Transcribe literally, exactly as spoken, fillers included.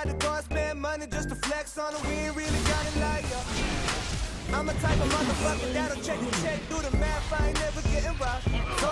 about to go and spend money just to flex on it. We ain't really got it like ya. I'm a type of motherfucker that'll check the check, do the math, I ain't never getting robbed.